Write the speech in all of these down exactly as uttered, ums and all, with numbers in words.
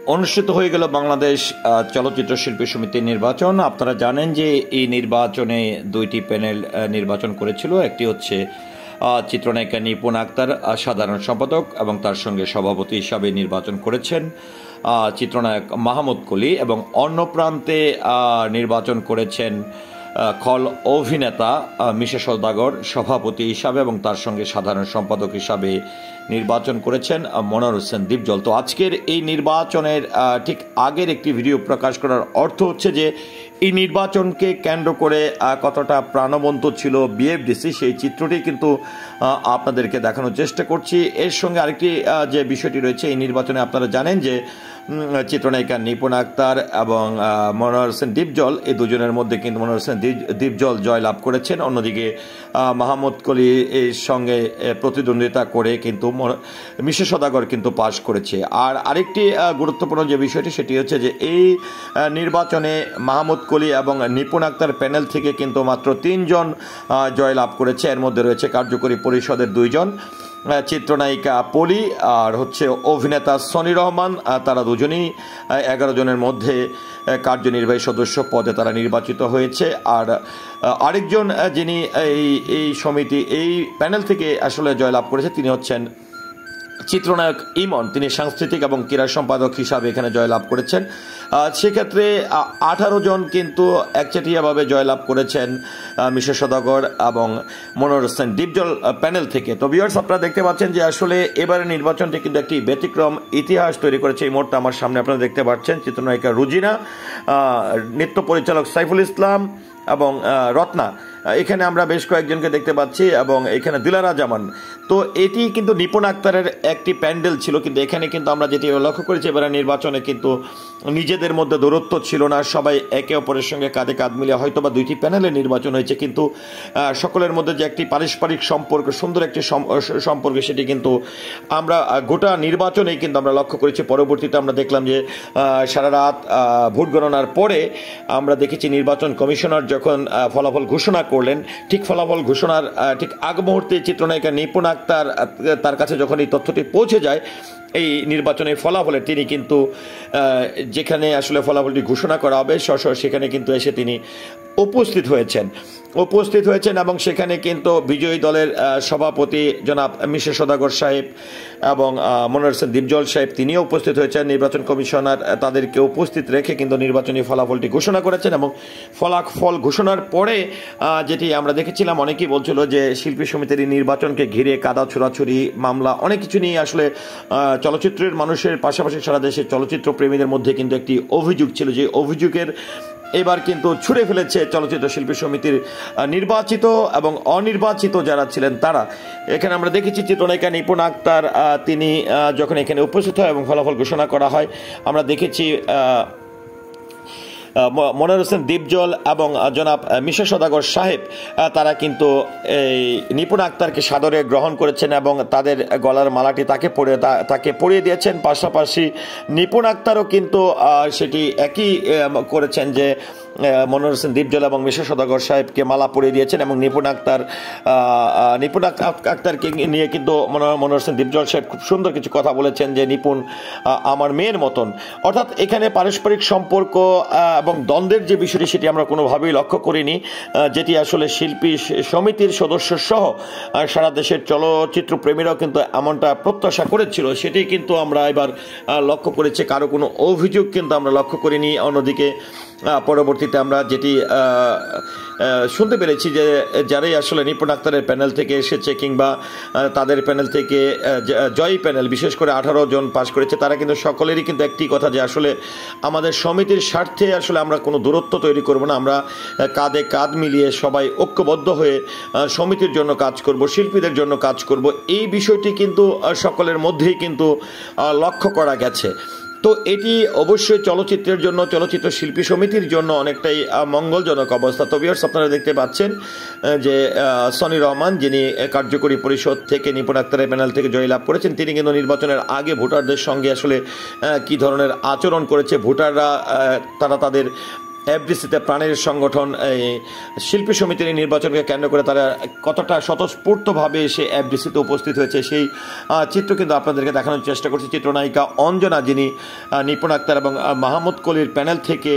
অনুষ্ঠিত হয়ে গেল বাংলাদেশ চলচ্চিত্র শিল্পী সমিতির নির্বাচন। আপনারা জানেন যে এই নির্বাচনে দুইটি প্যানেল নির্বাচন করেছিল। একটি হচ্ছে চিত্রনায়িকা নিপুণ আক্তার সাধারণ সম্পাদক এবং তার সঙ্গে সভাপতি হিসাবে নির্বাচন করেছেন চিত্রনায়ক মাহমুদ কলি, এবং অন্য প্রান্তে নির্বাচন করেছেন খল অভিনেতা মিশা সওদাগর সভাপতি হিসাবে, এবং তার সঙ্গে সাধারণ সম্পাদক হিসাবে নির্বাচন করেছেন মনোয়ার হোসেন দীপজল। তো আজকের এই নির্বাচনের ঠিক আগের একটি ভিডিও প্রকাশ করার অর্থ হচ্ছে যে এই নির্বাচনকে কেন্দ্র করে কতটা প্রাণবন্ত ছিল বিএফডিসি, সেই চিত্রটি কিন্তু আপনাদেরকে দেখানোর চেষ্টা করছি। এর সঙ্গে আরেকটি যে বিষয়টি রয়েছে, এই নির্বাচনে আপনারা জানেন যে চিত্রনায়িকা নিপুণ আক্তার এবং মনোয়ার হোসেন দীপজল, এই দুজনের মধ্যে কিন্তু মনোয়ার হোসেন দীপজল জয়লাভ করেছেন। অন্যদিকে মাহমুদ কলি এর সঙ্গে প্রতিদ্বন্দ্বিতা করে কিন্তু মিশা সওদাগর কিন্তু পাশ করেছে। আর আরেকটি গুরুত্বপূর্ণ যে বিষয়টি সেটি হচ্ছে যে এই নির্বাচনে মাহমুদ কলি এবং নিপুণ আক্তার প্যানেল থেকে কিন্তু মাত্র তিনজন জয়লাভ করেছে। এর মধ্যে রয়েছে কার্যকরী পরিষদের দুইজন, চিত্রনায়িকা পলি আর হচ্ছে অভিনেতা সনি রহমান। তারা দুজনেই এগারো জনের মধ্যে কার্যনির্বাহী সদস্য পদে তারা নির্বাচিত হয়েছে। আর আরেকজন যিনি এই এই সমিতি এই প্যানেল থেকে আসলে জয়লাভ করেছে তিনি হচ্ছেন চিত্রনায়ক ইমন। তিনি সাংস্কৃতিক এবং ক্রীড়া সম্পাদক হিসাবে এখানে জয়লাভ করেছেন। সেক্ষেত্রে আঠারো জন কিন্তু একচেটিয়াভাবে জয়লাভ করেছেন মিশা সওদাগর এবং মনোয়ার হোসেন দীপজল প্যানেল থেকে। তো ভিউয়ার্স, আপনারা দেখতে পাচ্ছেন যে আসলে এবারে নির্বাচনটি কিন্তু একটি ব্যতিক্রম ইতিহাস তৈরি করেছে। এই মুহূর্তে আমার সামনে আপনারা দেখতে পাচ্ছেন চিত্রনায়িকা রুজিনা, নৃত্য পরিচালক সাইফুল ইসলাম এবং রত্না, এখানে আমরা বেশ কয়েকজনকে দেখতে পাচ্ছি, এবং এখানে দিলারা জামান। তো এটি কিন্তু নিপুণ আক্তারের একটি প্যান্ডেল ছিল, কিন্তু এখানে কিন্তু আমরা যেটি লক্ষ্য করেছি এবারে নির্বাচনে কিন্তু নিজেদের মধ্যে দূরত্ব ছিল না, সবাই একে অপরের সঙ্গে কাঁধে কাঁধ মিলিয়ে হয়তো বা দুইটি প্যানেলে নির্বাচন হয়েছে, কিন্তু সকলের মধ্যে যে একটি পারস্পরিক সম্পর্ক, সুন্দর একটি সম্পর্ক, সেটি কিন্তু আমরা গোটা নির্বাচনেই কিন্তু আমরা লক্ষ্য করেছি। পরবর্তীতে আমরা দেখলাম যে সারা রাত ভোট গণনার পরে আমরা দেখেছি নির্বাচন কমিশনার যখন ফলাফল ঘোষণা করলেন, ঠিক ফলাফল ঘোষণার ঠিক আগ মুহূর্তে চিত্রনায়িকা নিপুণ আক্তার তার কাছে যখন এই তথ্যটি পৌঁছে যায় এই নির্বাচনের ফলাফলে, তিনি কিন্তু যেখানে আসলে ফলাফলটি ঘোষণা করা হবে সশর সেখানে কিন্তু এসে তিনি উপস্থিত হয়েছেন উপস্থিত হয়েছেন এবং সেখানে কিন্তু বিজয়ী দলের সভাপতি জনাব মিশা সওদাগর সাহেব এবং মনোয়ার হোসেন দীপজল সাহেব তিনিও উপস্থিত হয়েছেন। নির্বাচন কমিশনার তাদেরকে উপস্থিত রেখে কিন্তু নির্বাচনী ফলাফলটি ঘোষণা করেছেন, এবং ফলাফল ঘোষণার পরে যেটি আমরা দেখেছিলাম, অনেকেই বলছিল যে শিল্পী সমিতির নির্বাচনকে ঘিরে কাদা ছোড়াছুরি মামলা অনেক কিছু নিয়ে আসলে চলচ্চিত্রের মানুষের পাশাপাশি সারা দেশের চলচ্চিত্র প্রেমীদের মধ্যে কিন্তু একটি অভিযোগ ছিল, যে অভিযোগের এবার কিন্তু ছুড়ে ফেলেছে চলচ্চিত্র শিল্পী সমিতির নির্বাচিত এবং অনির্বাচিত যারা ছিলেন তারা। এখানে আমরা দেখেছি চিত্রনায়িকা নিপুণ আক্তার তিনি যখন এখানে উপস্থিত হয় এবং ফলাফল ঘোষণা করা হয়, আমরা দেখেছি মনোয়ার হোসেন দীপজল এবং জনাব মিশা সওদাগর সাহেব তারা কিন্তু এই নিপুণ আক্তারকে সাদরে গ্রহণ করেছেন এবং তাদের গলার মালাটি তাকে পরে তাকে পরিয়ে দিয়েছেন। পাশাপাশি নিপুণ আক্তারও কিন্তু সেটি একই করেছেন, যে মনোয়ার হোসেন দীপজল এবং মিশা সওদাগর সাহেবকে মালা পরিয়ে দিয়েছেন, এবং নিপুণ আক্তার নিপুণ আক্তারকে নিয়ে কিন্তু মনোয়ার হোসেন দীপজল সাহেব খুব সুন্দর কিছু কথা বলেছেন, যে নিপুণ আমার মেয়ের মতন। অর্থাৎ এখানে পারস্পরিক সম্পর্ক এবং দ্বন্দ্বের যে বিষয়টি সেটি আমরা কোনোভাবেই লক্ষ্য করিনি, যেটি আসলে শিল্পী সমিতির সদস্য সহ সারা দেশের চলচ্চিত্র প্রেমীরাও কিন্তু এমনটা প্রত্যাশা করেছিল, সেটি কিন্তু আমরা এবার লক্ষ্য করেছি। কারো কোনো অভিযোগ কিন্তু আমরা লক্ষ্য করিনি। অন্যদিকে পরবর্তীতে আমরা যেটি শুনতে পেরেছি যে যারাই আসলে নিপুণ আক্তারের প্যানেল থেকে এসেছে কিংবা তাদের প্যানেল থেকে জয়ী প্যানেল বিশেষ করে আঠারো জন পাশ করেছে, তারা কিন্তু সকলেরই কিন্তু একটি কথা, যে আসলে আমাদের সমিতির স্বার্থে আসলে আমরা কোনো দূরত্ব তৈরি করব না, আমরা কাঁধে কাঁধ মিলিয়ে সবাই ঐক্যবদ্ধ হয়ে সমিতির জন্য কাজ করব, শিল্পীদের জন্য কাজ করব। এই বিষয়টি কিন্তু সকলের মধ্যেই কিন্তু লক্ষ্য করা গেছে। তো এটি অবশ্যই চলচ্চিত্রের জন্য, চলচ্চিত্র শিল্পী সমিতির জন্য অনেকটাই মঙ্গলজনক অবস্থা। তো ভিউয়ার্স, আপনারা দেখতে পাচ্ছেন যে সনি রহমান যিনি কার্যকরী পরিষদ থেকে নিপুণ আক্তারের প্যানেল থেকে জয়লাভ করেছেন, তিনি কিন্তু নির্বাচনের আগে ভোটারদের সঙ্গে আসলে কী ধরনের আচরণ করেছে, ভোটাররা তারা তাদের এফডিসিতে প্রাণের সংগঠন এই শিল্পী সমিতির নির্বাচনকে কেন্দ্র করে তারা কতটা স্বতঃস্ফূর্তভাবে এসে এফডিসিতে উপস্থিত হয়েছে সেই চিত্র কিন্তু আপনাদেরকে দেখানোর চেষ্টা করছি। চিত্রনায়িকা অঞ্জনা, যিনি নিপুণ আক্তার এবং মাহমুদ কলির প্যানেল থেকে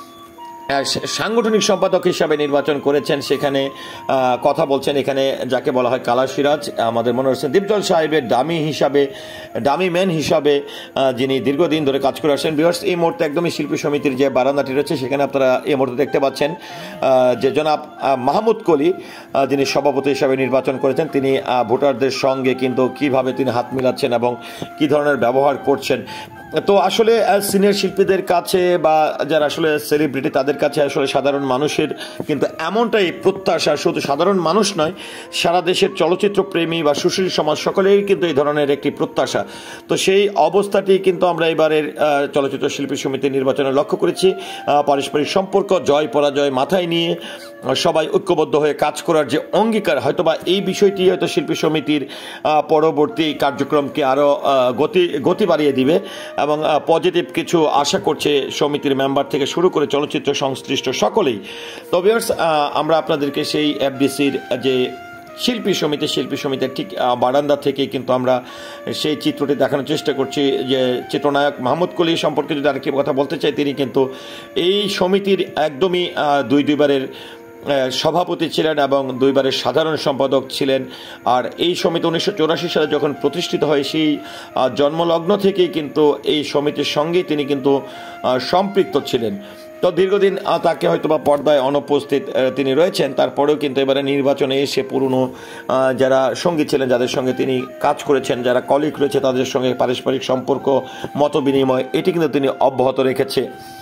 সাংগঠনিক সম্পাদক হিসাবে নির্বাচন করেছেন, সেখানে কথা বলছেন। এখানে যাকে বলা হয় কালা সিরাজ, আমাদের মনে হচ্ছে দীপজল সাহেবের ডামি হিসাবে ডামি ম্যান হিসাবে যিনি দীর্ঘদিন ধরে কাজ করে আসেন। ভিউয়ার্স, এই মুহূর্তে একদমই শিল্পী সমিতির যে বারান্দাটি রয়েছে সেখানে আপনারা এই মুহূর্তে দেখতে পাচ্ছেন যে জনাব মাহমুদ কলি, যিনি সভাপতি হিসাবে নির্বাচন করেছেন, তিনি ভোটারদের সঙ্গে কিন্তু কিভাবে তিনি হাত মিলাচ্ছেন এবং কি ধরনের ব্যবহার করছেন। তো আসলে সিনিয়র শিল্পীদের কাছে বা যারা আসলে সেলিব্রিটি তাদের কাছে আসলে সাধারণ মানুষের কিন্তু এমনটাই প্রত্যাশা, শুধু সাধারণ মানুষ নয়, সারা দেশের চলচ্চিত্র প্রেমী বা সুশীল সমাজ সকলেই কিন্তু এই ধরনের একটি প্রত্যাশা। তো সেই অবস্থাটি কিন্তু আমরা এবারের চলচ্চিত্র শিল্পী সমিতির নির্বাচনে লক্ষ্য করেছি। পারস্পরিক সম্পর্ক, জয় পরাজয় মাথায় নিয়ে সবাই ঐক্যবদ্ধ হয়ে কাজ করার যে অঙ্গীকার, হয়তোবা এই বিষয়টি হয়তো শিল্পী সমিতির পরবর্তী কার্যক্রমকে আরও গতি গতি বাড়িয়ে দিবে এবং পজিটিভ কিছু আশা করছে সমিতির মেম্বার থেকে শুরু করে চলচ্চিত্র সংশ্লিষ্ট সকলেই। তো ভিউয়ার্স, আমরা আপনাদেরকে সেই এফডিসির যে শিল্পী সমিতি শিল্পী সমিতির ঠিক বারান্দা থেকে কিন্তু আমরা সেই চিত্রটি দেখানোর চেষ্টা করছি। যে চিত্রনায়ক মাহমুদ কলি সম্পর্কে যদি আরেকটি কথা বলতে চাই, তিনি কিন্তু এই সমিতির একদমই দুই দুইবারের সভাপতি ছিলেন এবং দুইবারের সাধারণ সম্পাদক ছিলেন। আর এই সমিতি উনিশশো চৌরাশি সালে যখন প্রতিষ্ঠিত হয় সেই জন্মলগ্ন থেকেই কিন্তু এই সমিতির সঙ্গেই তিনি কিন্তু সম্পৃক্ত ছিলেন। তো দীর্ঘদিন তাকে হয়তো বা পর্দায় অনুপস্থিত তিনি রয়েছেন, তারপরেও কিন্তু এবারে নির্বাচনে এসে পুরনো যারা সঙ্গী ছিলেন, যাদের সঙ্গে তিনি কাজ করেছেন, যারা কলিগ রয়েছে তাদের সঙ্গে পারস্পরিক সম্পর্ক, মত বিনিময়, এটি কিন্তু তিনি অব্যাহত রেখেছে।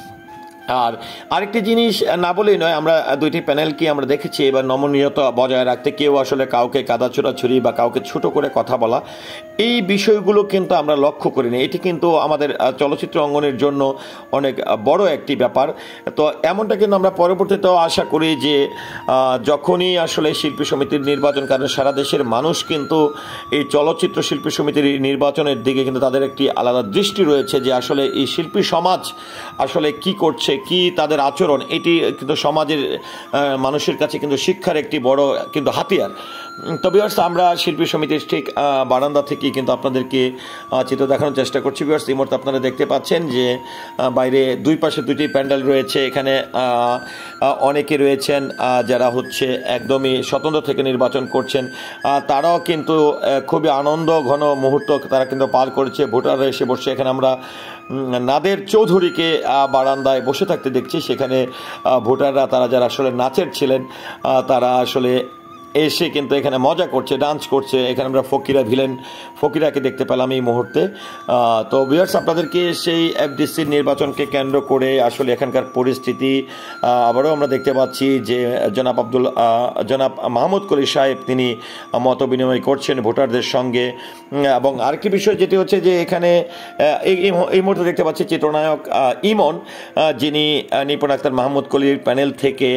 আর আরেকটি জিনিস না বলেই নয়, আমরা দুইটি প্যানেলকে আমরা দেখেছি এবার নমনীয়তা বজায় রাখতে, কেউ আসলে কাউকে কাদা ছোড়াছুরি বা কাউকে ছোট করে কথা বলা, এই বিষয়গুলো কিন্তু আমরা লক্ষ্য করিনি। এটি কিন্তু আমাদের চলচ্চিত্র অঙ্গনের জন্য অনেক বড় একটি ব্যাপার। তো এমনটা কিন্তু আমরা পরবর্তীতেও আশা করি যে যখনই আসলে শিল্পী সমিতির নির্বাচন, কারণ সারা দেশের মানুষ কিন্তু এই চলচ্চিত্র শিল্পী সমিতির নির্বাচনের দিকে কিন্তু তাদের একটি আলাদা দৃষ্টি রয়েছে যে আসলে এই শিল্পী সমাজ আসলে কি করছে, কি তাদের আচরণ, এটি কিন্তু সমাজের মানুষের কাছে কিন্তু শিক্ষার একটি বড় কিন্তু হাতিয়ার। তো ভিউয়ার্স, আমরা শিল্পী সমিতির ঠিক বারান্দা থেকেই কিন্তু আপনাদেরকে চিত্র দেখানোর চেষ্টা করছি। ভিউয়ার্স, এই মুহূর্তে আপনারা দেখতে পাচ্ছেন যে বাইরে দুই পাশে দুটি প্যান্ডেল রয়েছে। এখানে অনেকে রয়েছেন যারা হচ্ছে একদমই স্বতন্ত্র থেকে নির্বাচন করছেন, তারাও কিন্তু খুবই আনন্দ ঘন মুহূর্ত তারা কিন্তু পার করেছে। ভোটাররা এসে বসে, এখানে আমরা নাদের চৌধুরীকে বারান্দায় বসে থাকতে দেখছি। সেখানে ভোটাররা তারা যারা আসলে নাচের ছিলেন তারা আসলে এসে কিন্তু এখানে মজা করছে, ডান্স করছে। এখানে আমরা ফকিরা ভিলেন ফকিরাকে দেখতে পেলাম এই মুহূর্তে। তো ভিউয়ার্স, আপনাদেরকে সেই এফডিসির নির্বাচনকে কেন্দ্র করে আসলে এখানকার পরিস্থিতি আবারও আমরা দেখতে পাচ্ছি যে জনাব আব্দুল জনাব মাহমুদ কলি সাহেব তিনি মত বিনিময় করছেন ভোটারদের সঙ্গে। এবং আরেকটি বিষয় যেটি হচ্ছে যে এখানে এই মুহূর্তে দেখতে পাচ্ছি চিত্রনায়ক ইমন, যিনি নিপুণ আক্তার মাহমুদ কলির প্যানেল থেকে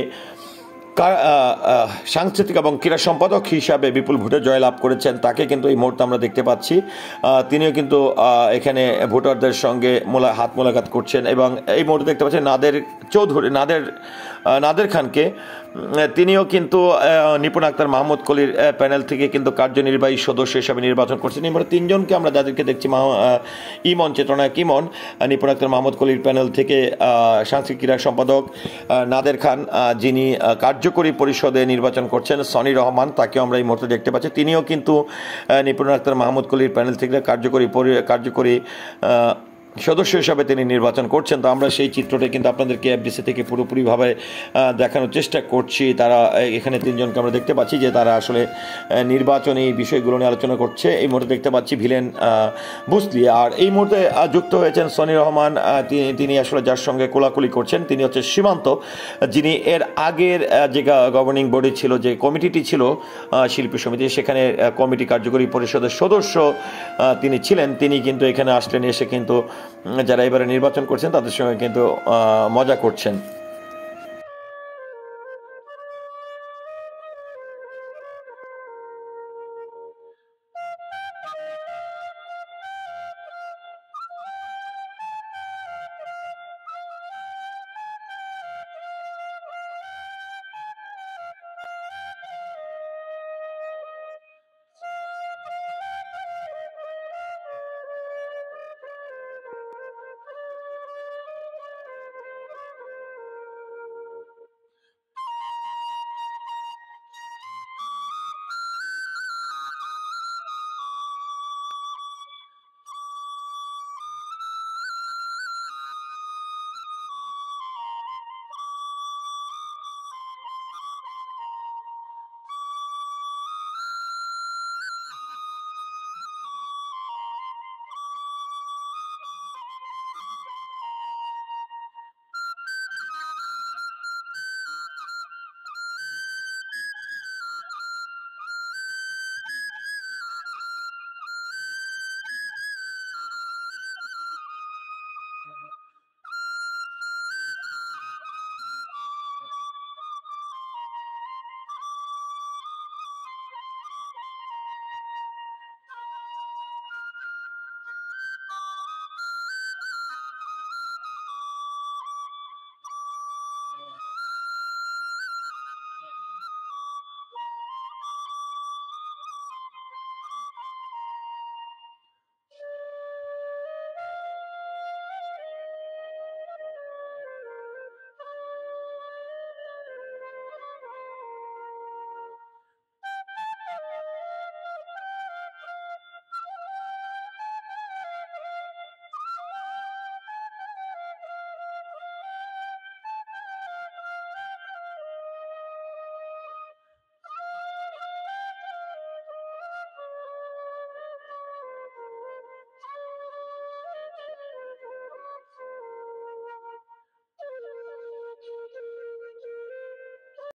সাংস্কৃতিক এবং ক্রীড়া সম্পাদক হিসাবে বিপুল ভোটে জয়লাভ করেছেন, তাকে কিন্তু এই মুহূর্তে আমরা দেখতে পাচ্ছি। তিনিও কিন্তু এখানে ভোটারদের সঙ্গে মোলা হাত মোলাকাত করছেন। এবং এই মুহূর্তে দেখতে পাচ্ছেন নাদের চৌধুরী নাদের নাদের খানকে, তিনিও কিন্তু নিপুণ আক্তার মাহমুদ কলির প্যানেল থেকে কিন্তু কার্যনির্বাহী সদস্য হিসাবে নির্বাচন করছেন। এবার তিনজনকে আমরা যাদেরকে দেখছি, ইমন চিত্রনায়ক ইমন, নিপুণ আক্তার মাহমুদ কলির প্যানেল থেকে সাংস্কৃতিক ক্রীড়া সম্পাদক নাদের খান, যিনি কার্যকরী পরিষদে নির্বাচন করছেন, সনি রহমান, তাকেও আমরা এই মুহূর্তে দেখতে পাচ্ছি। তিনিও কিন্তু নিপুণ আক্তার মাহমুদ কলির প্যানেল থেকে কার্যকরী কার্যকরী সদস্য হিসাবে তিনি নির্বাচন করছেন। তো আমরা সেই চিত্রটা কিন্তু আপনাদেরকে এফডিসি থেকে পুরোপুরিভাবে দেখানোর চেষ্টা করছি। তারা এখানে তিনজনকে আমরা দেখতে পাচ্ছি যে তারা আসলে নির্বাচনী বিষয়গুলো নিয়ে আলোচনা করছে। এই মুহূর্তে দেখতে পাচ্ছি ভিলেন বুসলি, আর এই মুহূর্তে যুক্ত হয়েছেন সনি রহমান। তিনি আসলে যার সঙ্গে কোলাকুলি করছেন তিনি হচ্ছে সীমান্ত, যিনি এর আগের যে গভর্নিং বডি ছিল, যে কমিটিটি ছিল শিল্পী সমিতি, সেখানে কমিটি কার্যকরী পরিষদের সদস্য তিনি ছিলেন। তিনি কিন্তু এখানে আসলেন, এসে কিন্তু যারা এবারে নির্বাচন করছেন তাদের সঙ্গে কিন্তু মজা করছেন।